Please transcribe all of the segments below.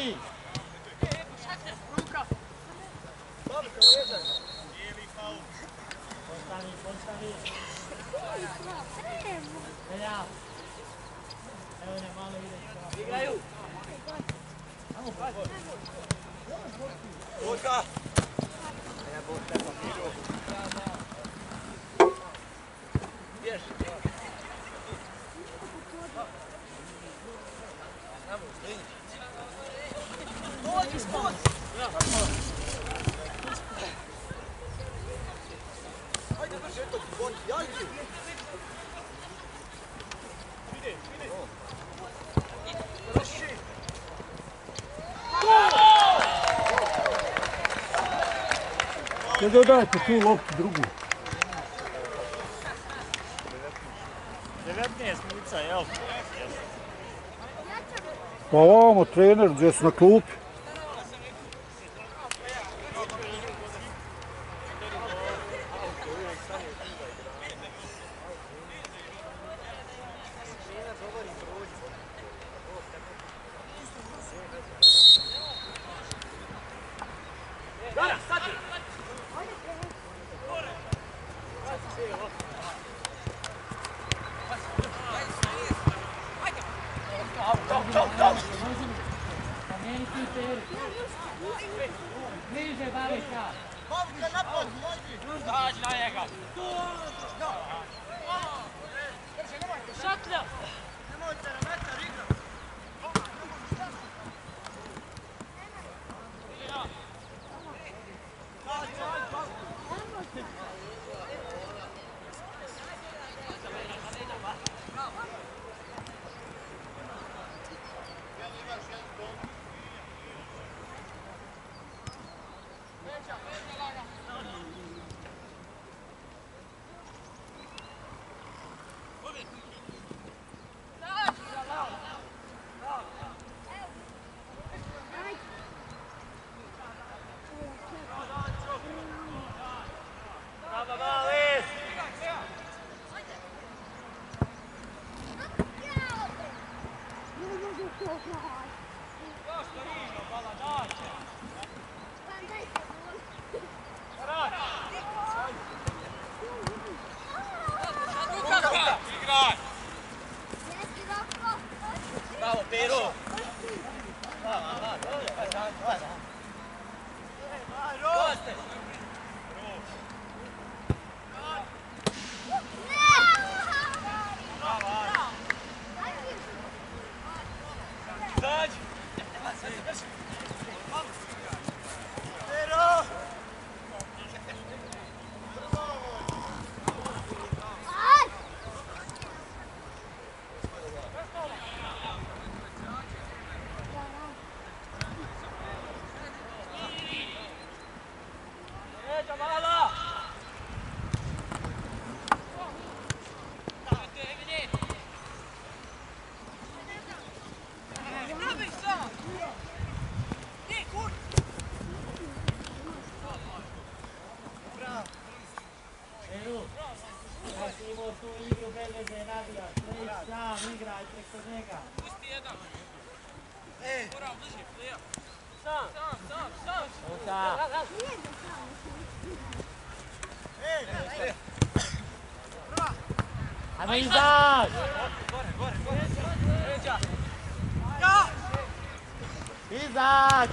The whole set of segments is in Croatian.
Ostani! Ostani! Velja! Evo ne, malo ide. Igraju! Botka! Bježi! Dođi, spod! Ajde, drži to, spod, jajde! Ide! Drži! Ne dodajte tu loptu drugu. 19 minuta, jel? Pa ovamo trener gdje su na klupi. Bravo, Pero! Ajmo izać! Izać!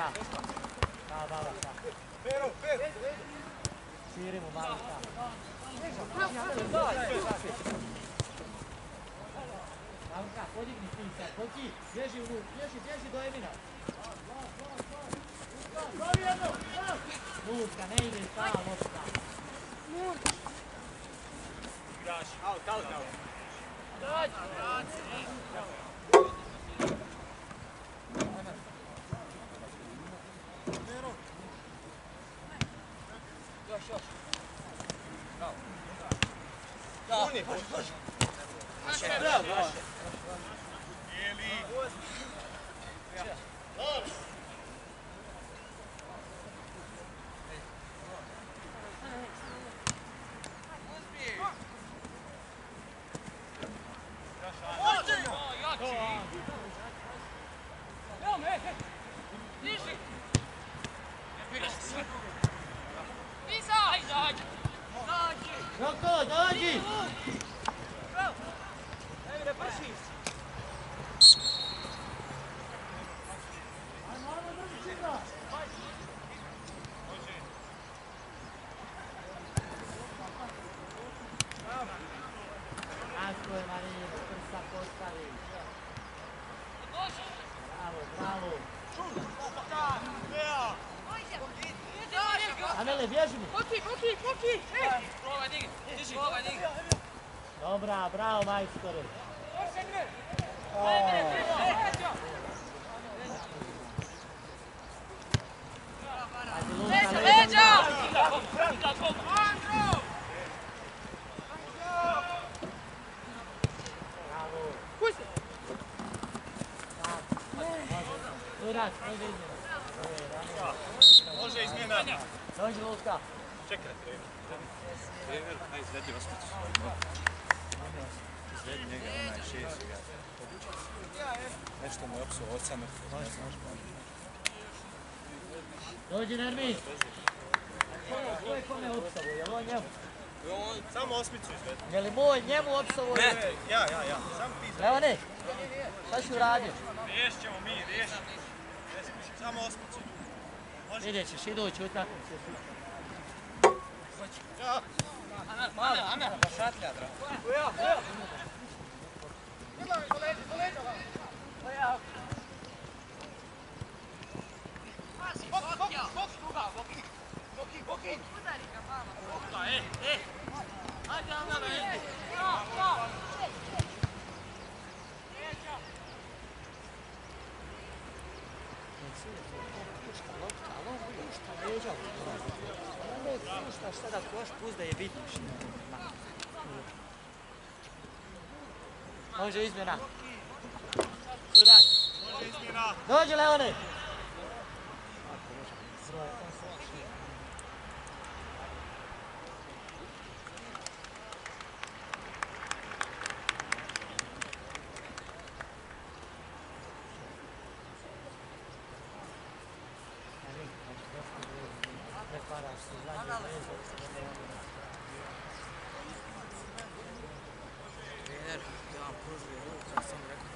šta. Da, baba, šta. Pero, pero. Širi mu malo šta. Alka, podigni ti sad, Boki, bježi u ruku, bježi do Emina. Luka, ne ide stava lopta. Igraš, out. Bravo. Roko, dođi! Tako je, Marije, prsa postavi. Bravo. Anele, bježi mi. Boki! Probaj digi! Dobra, bravo, majstore. Leđa! Bravo. Pusti! Turak, može izmjena. Može izmjena. Dođi, Luka. Čekaj, trener, aj izvedi osmicu. Izvedi njega, onaj 6. Nešto mu je opsuo oca mrtvo. Dođi, Nermin. Ko je kome opsavu? Je li on njemu? Samo osmicu izvedi. Je li moj njemu opsavu? Ja. Samo ti izvedi. Evo ne. Šta si uradio? Riješit ćemo mi, riješit. Samo osmicu. Vidjet ćeš, idući utakmicu. Ja. Ana, da šatlja, bravo. Boki! Udari ga mama. Ajde, Ana, Sada koš puzda je bitno. Može izmjena. Sudak. Dođi, Leone. Trener, ja vam pružio ruku, kad sam rekao.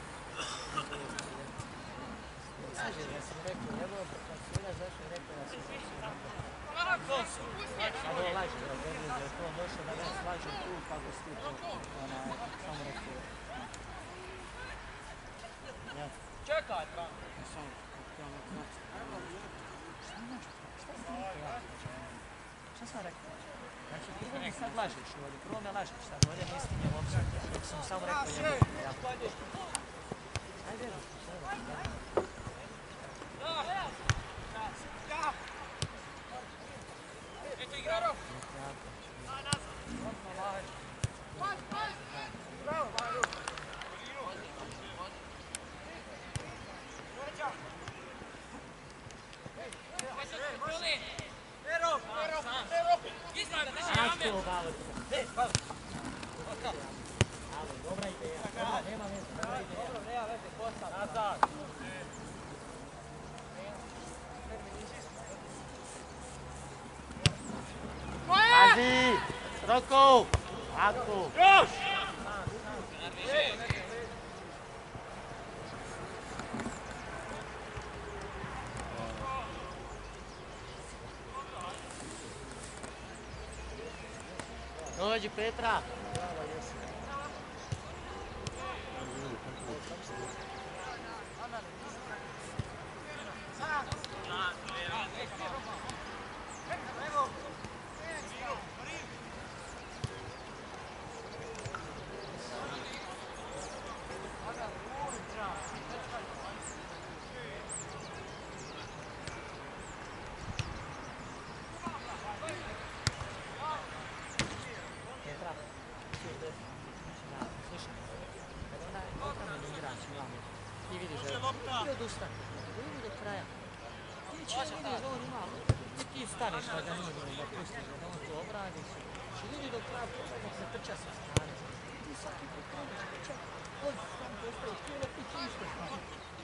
Ja sam rekao, njegov profesora zašto je rekao da sam sad ovo laži, da je to došlo da ne slažem tu, pa go stipu. Samo rekao. Čekaj, bravo. Šta sam rekao? Znači, prvo mi sad lažeš ovdje, prvo me lažeš sad, ovdje nisam je uopće, dok sam samo rekao njemu. Ajde, Eto igraro! Ačko, Balovica. Dobra ideja, nema mjesta, dobra ideja. Nazad. Pazi! Roko! Ako! Još! Dođi Petra. Ti staneš na ga nudinu da pustiš da on to obradiš. Vidi dok kraja posljednog se trča sa strane. Ti svaki put kreneš trča, od strane postaviš tijelo i ti isto staneš.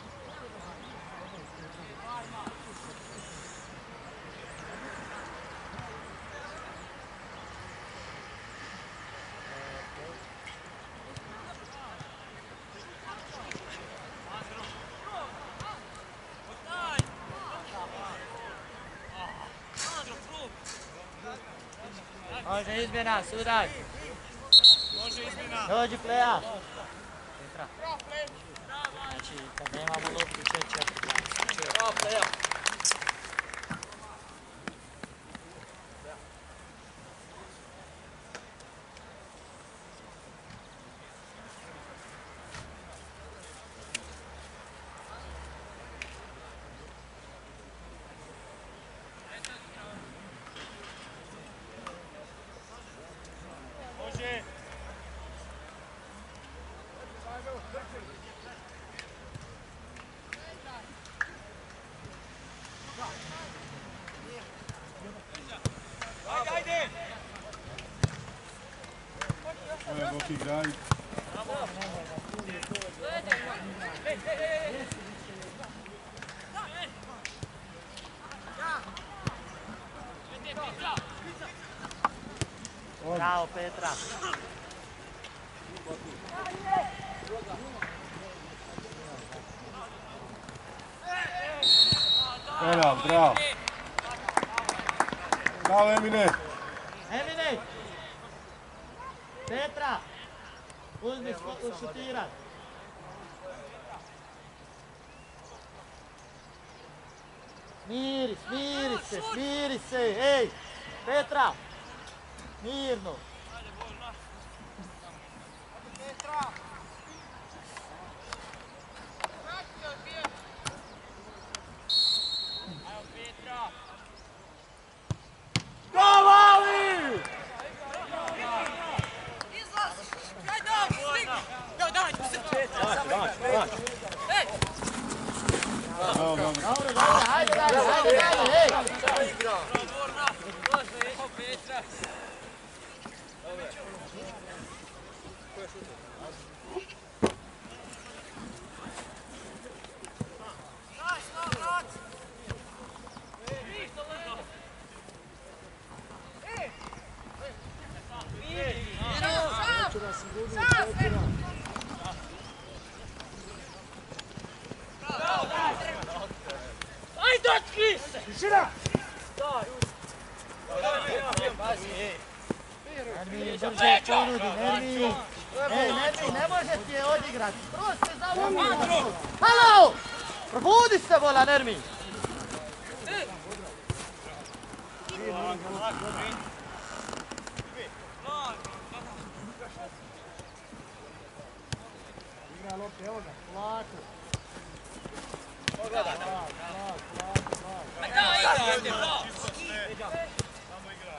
Može izmjena, sudaj. Može izmjena. Dođi pleja. Petra. Znači, kad nemamo loptu, čeće. Bravo, pleja. Boki igraju. Bravo, Petra. Bravo, bravo. Bravo, Emine. Emine. Petra. Uzmi šutirat. Smiri se, ej! Petra! Mirno! Bravo, Ali! Dobro, hajde, ej! Ajde, otkri se! Tišina! Nermin, brže ponudi, Nermin! Ej, Nermin, ne može ti je odigrati! Proste za ovom! Halo! Probudi se, vola, Nermin! Igra lopte, evo ga, polako! Pogledaj! Samo igra.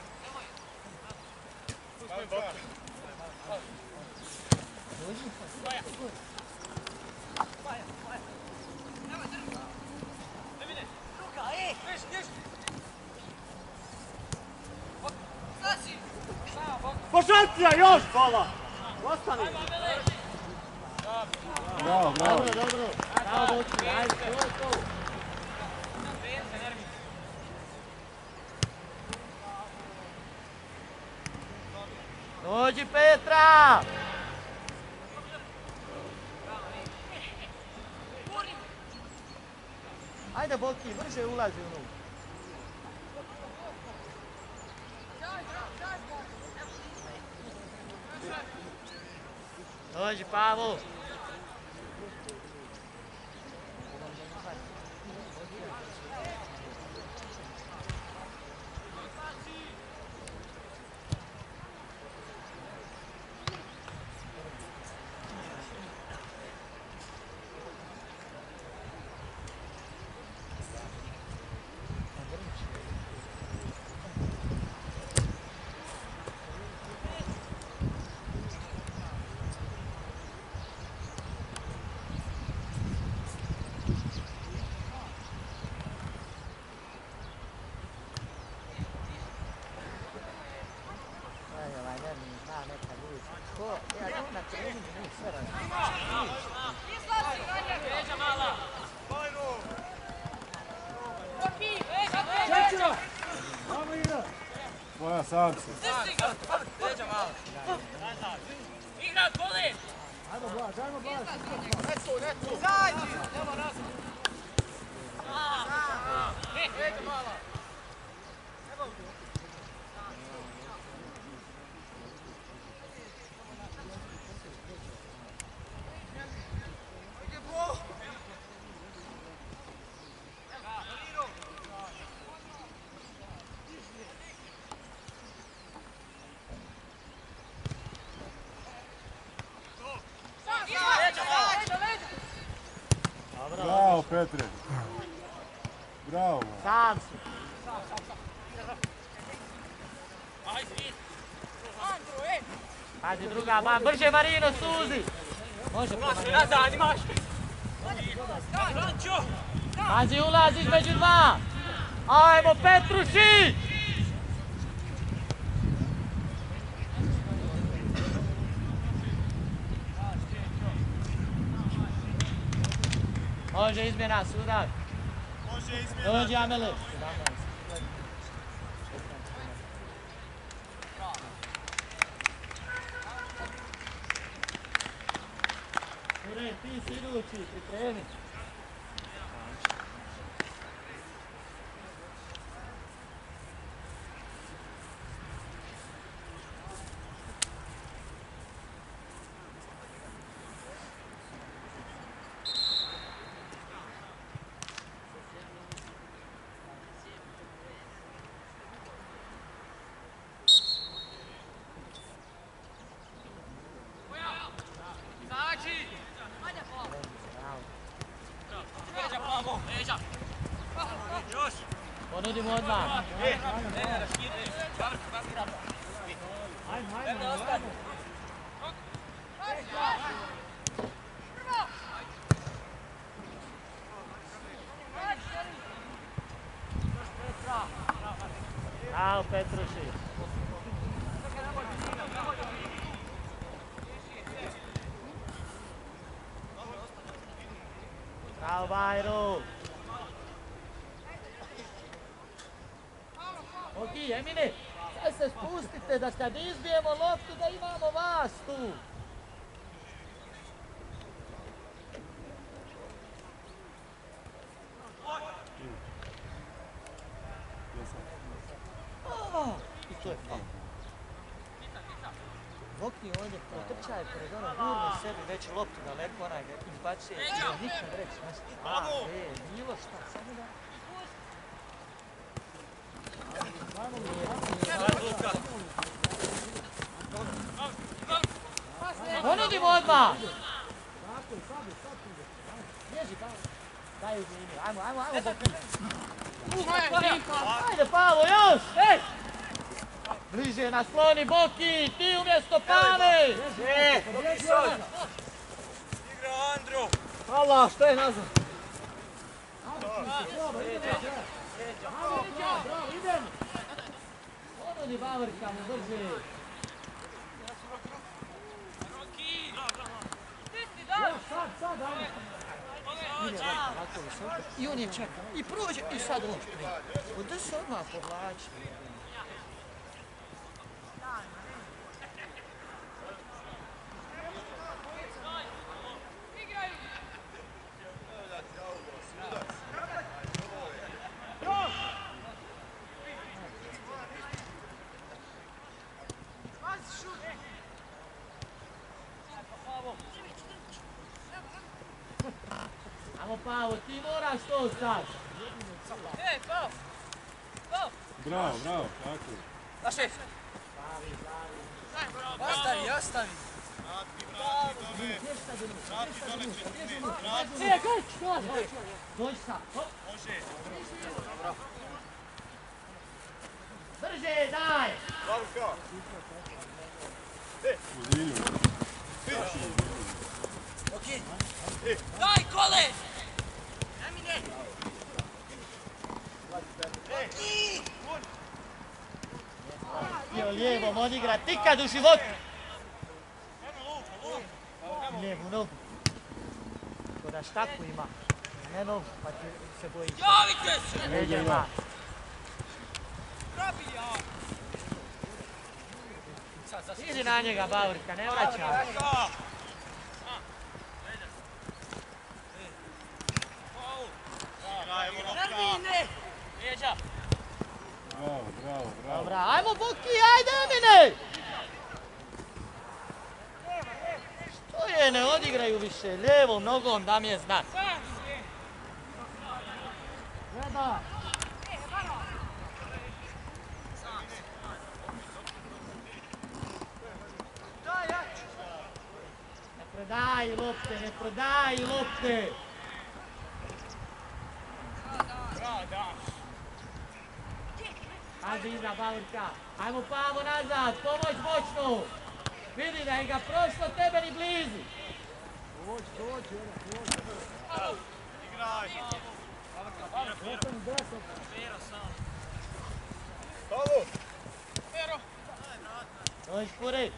Pošacija, još kola! Ostani! Bravo, bravo! Dobro! Bravo, Boki, ajde, to! Dođi, Petra! Ajde, Boki, brže ulazi u nuku. Dođi, Pavo. Moja samce. Igra, Koli! Ajmo Blaž, ajmo Blaž. Izađi! Evo nas! Eđa mala! Bravo Petre. Bravo. Sam si. Pazi druga, brže Marino, suzi. Može Marino. Nazad, imaš! Pazi, ulaziš među dva. Ajmo Petrušić. Može izmjena, sudar. Može izmjena. Dođi Amele. Ure, ti si idući, pripremi. Ponudimo odmah. Bravo Petrušić. Bravo Bajru. Ok, Emine, sad se spustite da kad izbijemo loptu da imamo vas tu. I to je faul. Vokni ovdje potrčaje pored ono, gurno sebi već loptu daleko, onaj ga izbacuje i nikad reći nešto. Bilo šta, samo da... Ponudimo odmah! Bježi, daj uz liniju, ajmo, ajde Pavo, još! Bliže nasloni Boki, ti umjesto Pave! Igra Andro. Allah, što je nazad? Idemo! Ponudi Bavrka mu brže! Sad, ajmo! I on je čekao, i prođe, i sad on prije. Ovdje se odmah povlači. Ajmo Pavo, ti moraš to sad. Ej, Pavo! Pavo! Bravo, bravo, tako je. Da šef! Ostavi, ostavi! Ej, koč, dođi sad, hop. Brže, daj! Uzilju. Daj, kole! Emine! Htio lijevom odigrat, nikad u životu! Lijevu nogu. Ko da štaku ima, ne nogu, pa ti se bojiš. Javite se! Neđe ima. Idi na njega, Bavrka, ne vraća. Emine! Lijeđa! Bravo, bravo, bravo. Dobra, ajmo Boki, ajde Emine! Što je, ne odigraju više, lijevom nogom da mi je znak. Gleda! Ne prodaj lopte, ne prodaj lopte! Ajde iza Bavrka, ajmo Pavo nazad, pomoć moćnu! Vidi da je ga prošlo tebe ni blizu! Igraj! Dođi Puri!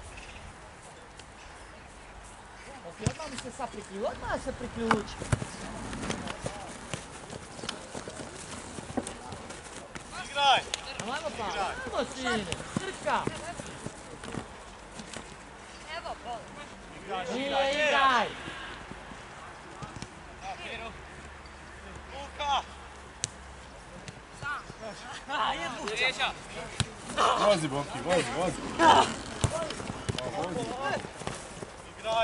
Odmah mi se sad priključi, odmah se priključi! Igraj! Ajmo Pavo, ajmo sine, crka! Evo, bol! Nije igraj! Luka! Lijeđa! Vozi, Boki, vozi, vozi. Vozi. Igraj!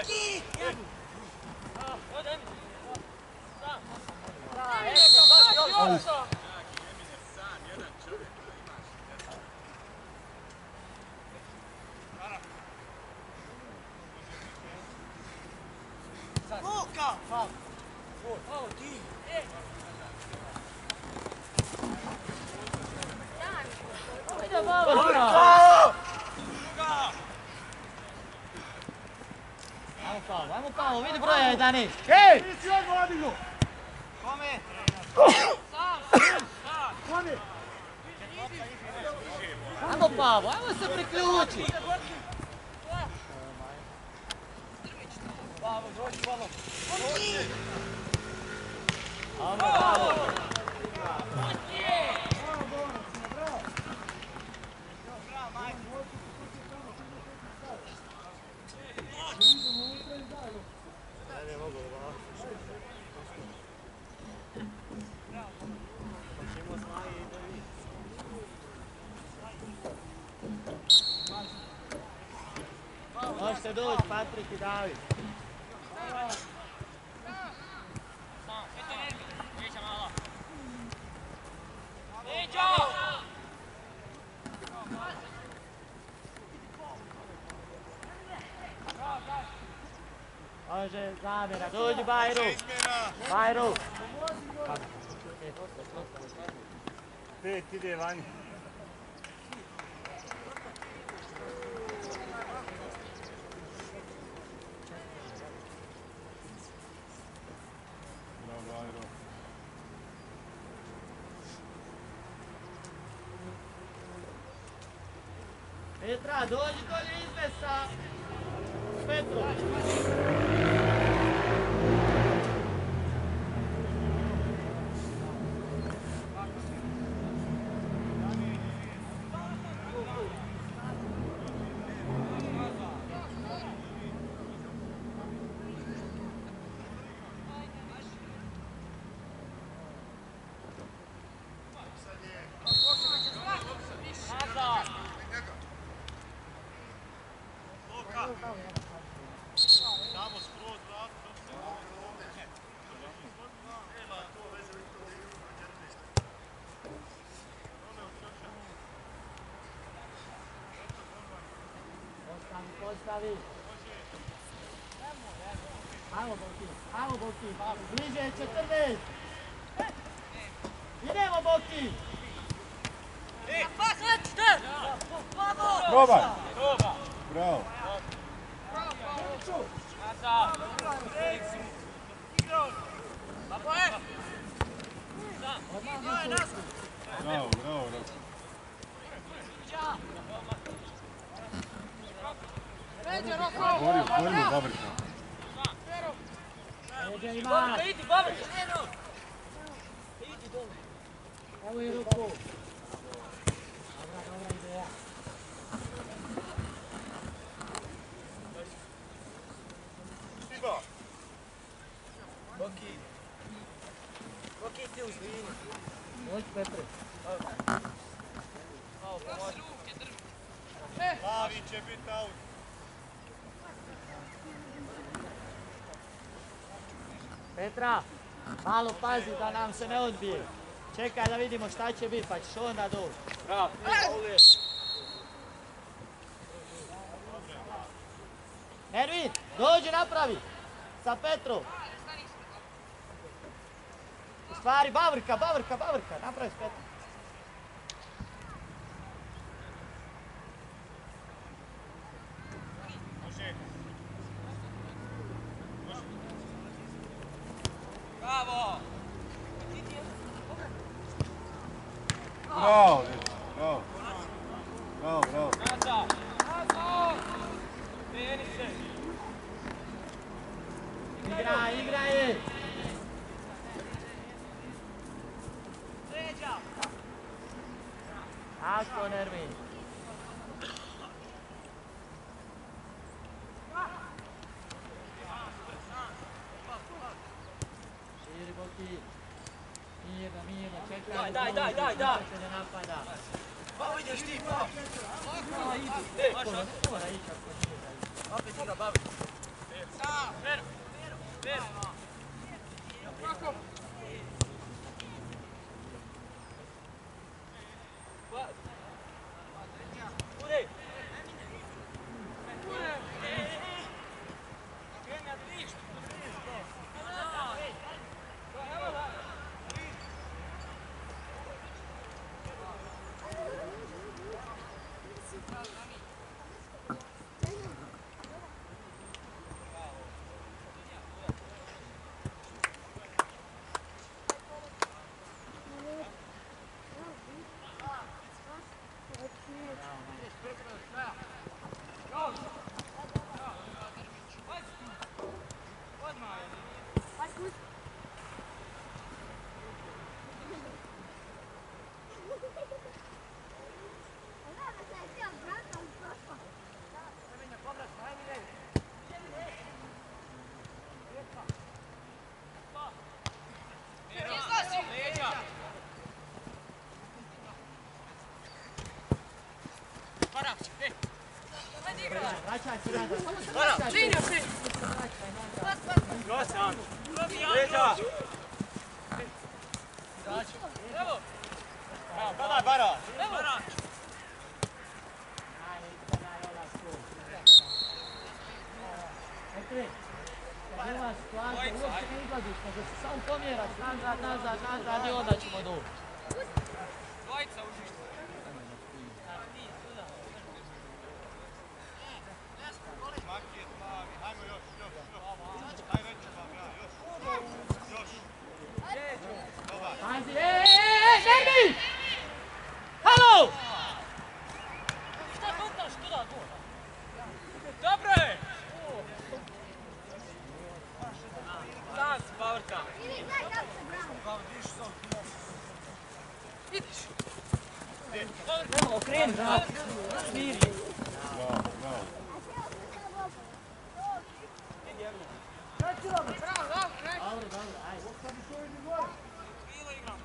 Luka! Ajde Bavrka! Ajmo Pavo, vidi broja 11! Ej! Kome? Ajmo Pavo, ajmo se priključi! Pavo, dođi malo! Ajmo Pavo! Možete doći, Patrik i David. Može zamjera, dođi Bajru. Bajru. 5 ide vani. Petra, dođi dolje izme sa Petrom. Tamo skroz ostavi. Ajmo Boki, bliže 14. Idemo Boki. Probaj! Bravo! Bravo, bravo, bravo. Borimo, Babrika. Neđe ima. Evo i ruku. Dobra ideja. Boki ti uzvini. Moć Petre. Plavi će biti out. Petra, malo pazi da nam se ne odbije. Čekaj da vidimo šta će biti, pa ćeš onda doći. Bravo. Ervin, dođi napravi. Sa Petrom. U stvari, Bavrka, napravi s Petrom. Bravo. Bravo, bravo. Bravo, bravo. Nazad. Meni se. Igra je. Sređa. Tako, Nermin. Širi Boki. Mirno, čekaj. Daj. Se ne napada. Pa ideš ti, pa. Mora ići ako nije da ide. Opet igra Babri. Fer. Udej. Vraćaj se nazad. Leđa. Evo. Daj, Bara! Evo. Petre, kad ima situacija, uopće ne izlaziš, nego se samo pomjeraš nazad i onda ćemo doći. Dvojica užište. Ajmo još. Daj veću, još. Pazi, Nermin! Halo! Šta kontaš tu da gol? Dobro je! Dans, Bavrka. Vidiš? Evo, okreni, da. Smiri. Bravo. Dobro, ajde. Bilo igram.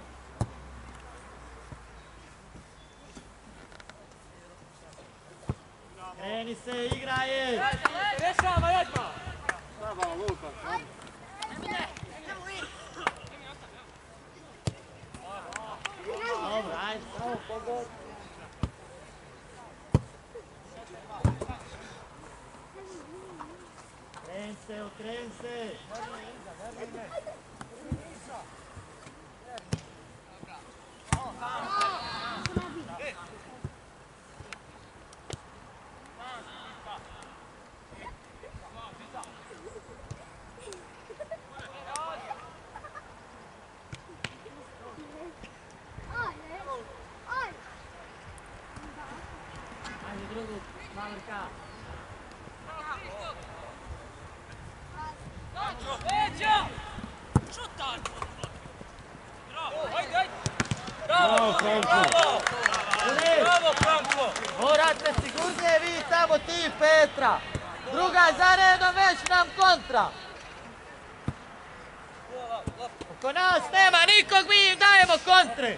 Kreni se, igra je! Rešava, Jadma! Dobro, ajde, samo pogod. kreni se. Ajde drugu, Mavrka. Leđa! Šutar! Bravo, ajde, ajde! Bravo, Franko! Bravo, Franko! Morate sigurnije vi tamo ti Petra. Druga za redom već nam kontra. Oko nas nema nikog, mi im dajemo kontre.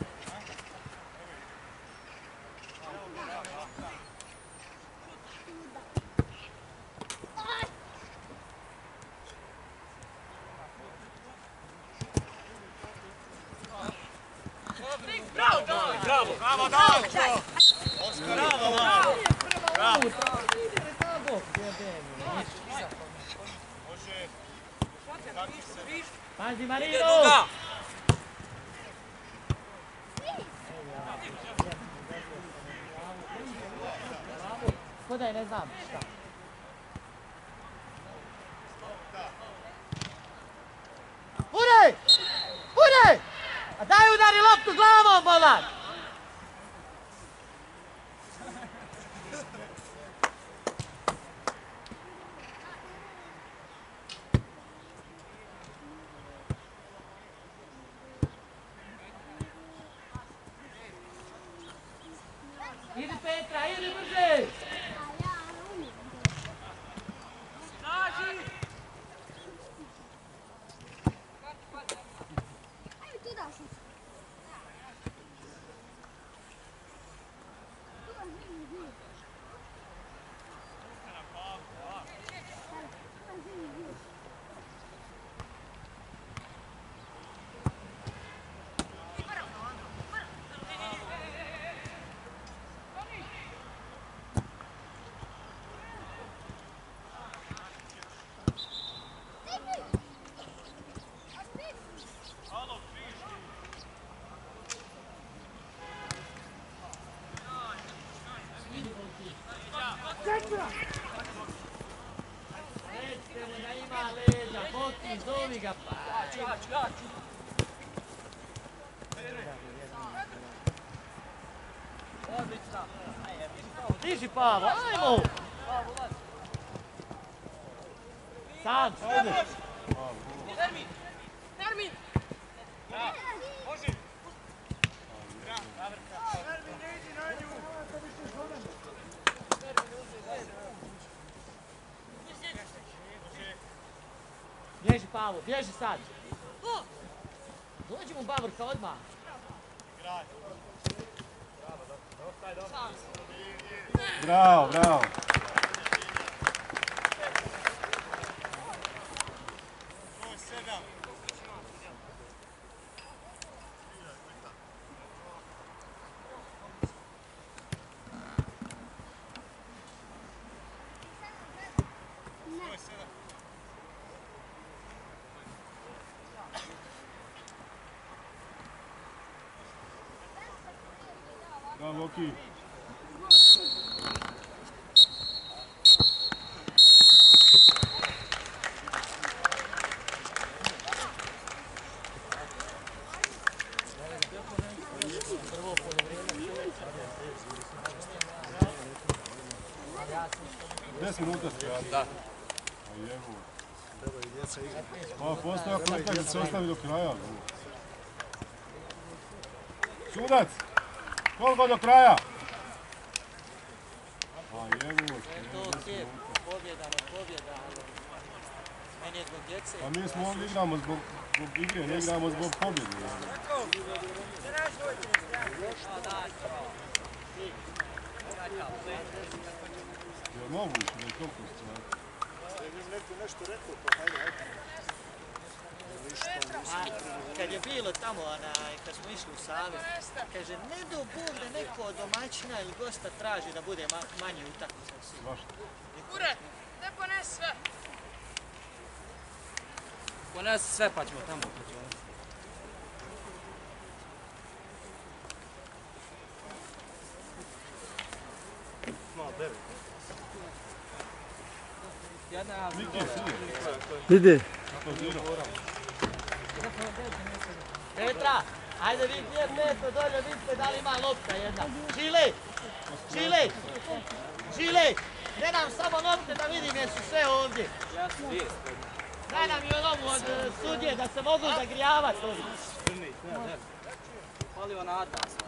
Bravo, bravo! Bravo, bravo, bravo! Oskar, bravo, bravo! Bravo! Pazi Ide Marino! druga! Ko da je ne znam šta. Urej! Urej! A daj udari loptu glavom, bolan! Idi Petra, idi brže! Snaži! Recite mu da ima leđa, Boki, zovi ga pa! Jaču! Odlično! Diži Pavo, ajmo! Sam, ajde! Termin! Termin! Može! Bježi Pavo, bježi sad! Dođi mu Bavrka odmah! Bravo, bravo! Bravo, Loki! Prvo polovrijeme, 10 minuta ste. Da. A jebu. Pa postoja kontakt da se ostavi do kraja. Sudac! Koliko do kraja? A jebu. to je pobjeda, ne pobjeda, ali meni je zbog djece. A mi smo ovdje igramo zbog igre, ne igramo zbog pobjede. Je li moguće da je toliko stvari? A kad je bilo tamo, kad smo išli u Savez, kaže, ne do Bog da neko od domaćina ili gosta traži da bude manji utakmica. Zašto? Ure, ne ponesi sve! Ponesi sve pa ćemo tamo. Ide. Petra, ajde vi gdje Petro dolje, vidite da li ima lopta jedna. Žile, ne nam samo lopte da vidim jesu sve ovdje. Daj nam i onomu od sudje da se mogu zagrijavati ovdje. Fali ona atas.